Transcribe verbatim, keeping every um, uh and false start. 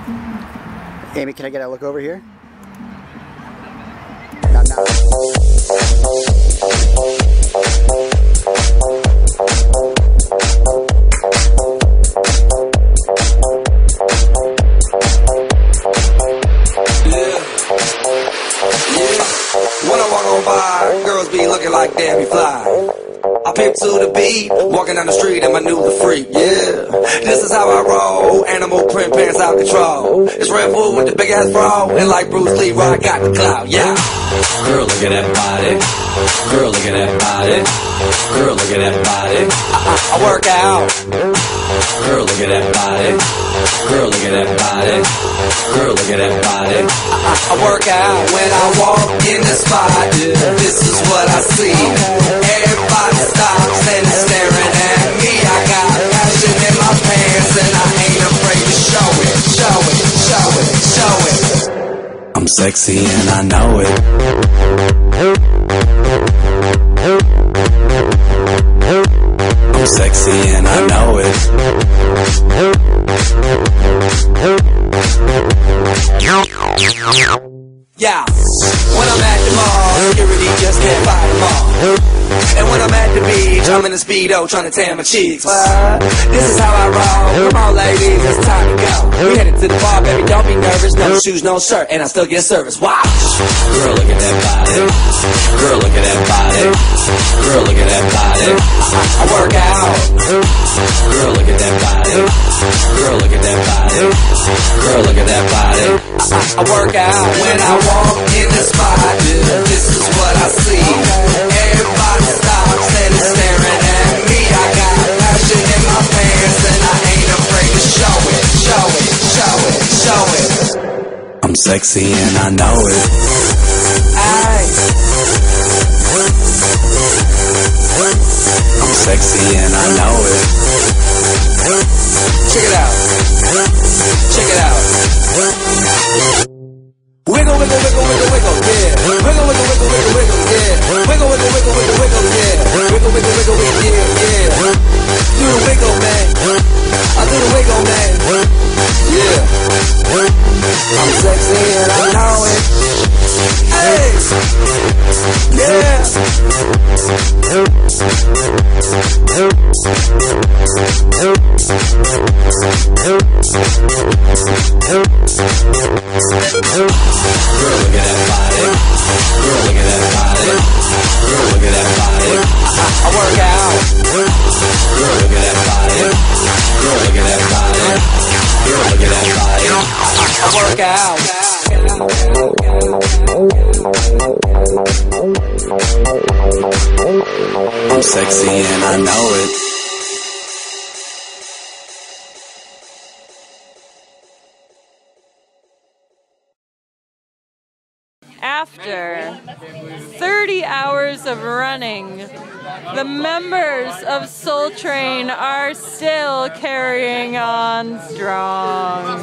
Amy, can I get a look over here? No, no. When I walk on by, girls be looking like Debbie Fly. I pimp to the beat, walking down the street and my new the freak, yeah. This is how I roll, animal print pants out control. It's Red Bull with the big ass bra, and like Bruce Lee, I got the clout, yeah. Girl, look at that body. Girl, look at that body. Girl, look at that body. I, I, I work out. Girl, look at that body. Girl, look at that body. Girl, look at that body. I, I, I work out when I walk in the spot. This is what I see. Everybody stops and is staring at me. I got passion in my pants and I ain't afraid to show it, show it, show it, show it. I'm sexy and I know it. I'm sexy and I know it. Yeah, when I'm at the mall, security just can't fight them all. And when I'm at the beach, I'm in a Speedo trying to tan my cheeks. What? This is how I roll. Come on, ladies, it's time to go. We headed to the bar, baby, don't be nervous. No shoes, no shirt, and I still get service. Watch. Girl, look at that body. Girl, look at that body. Girl, look at that body. I, I work out. Girl, look at that body. Girl, look at that body. Girl, look at that body. I, I work out when I walk in the spot. This is what I see. Everybody stops and is staring at me. I got passion in my pants and I ain't afraid to show it, show it, show it, show it. I'm sexy and I know it. Aye. I'm sexy and I know it. Check it out. Check it out. Wiggle, wiggle, wiggle, wiggle, wiggle, yeah. Wiggle, wiggle, wiggle, wiggle, wiggle, yeah. Wiggle, wiggle, wiggle, wiggle, wiggle, yeah. Wiggle, wiggle, wiggle, wiggle, yeah, yeah. Do the wiggle, man. I do the wiggle, man. Yeah. I'm sexy and I know it. Hey. Yeah. Girl, look at that body. Girl, look at that body. Girl, look at that body. I, I work out. Girl, look at that body. Girl, look at that body. Girl, look at that body. I, I work out. I'm sexy and I know it. After thirty hours of running, the members of Soul Train are still carrying on strong.